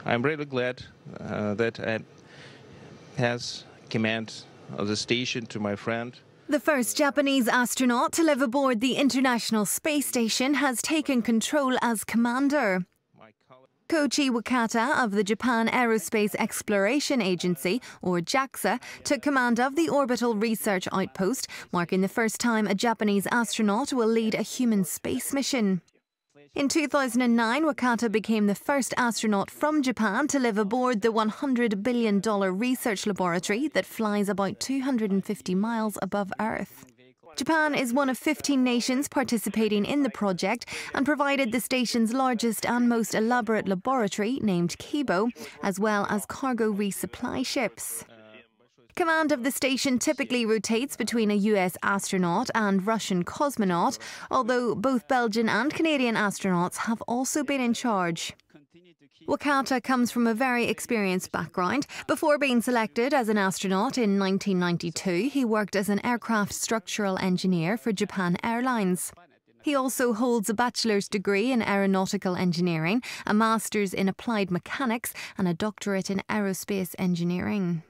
I'm really glad that I pass command of the station to my friend. The first Japanese astronaut to live aboard the International Space Station has taken control as commander. Koichi Wakata of the Japan Aerospace Exploration Agency, or JAXA, took command of the Orbital Research Outpost, marking the first time a Japanese astronaut will lead a human space mission. In 2009, Wakata became the first astronaut from Japan to live aboard the $100 billion research laboratory that flies about 250 miles above Earth. Japan is one of 15 nations participating in the project and provided the station's largest and most elaborate laboratory, named Kibo, as well as cargo resupply ships. Command of the station typically rotates between a US astronaut and Russian cosmonaut, although both Belgian and Canadian astronauts have also been in charge. Wakata comes from a very experienced background. Before being selected as an astronaut in 1992, he worked as an aircraft structural engineer for Japan Airlines. He also holds a bachelor's degree in aeronautical engineering, a master's in applied mechanics, and a doctorate in aerospace engineering.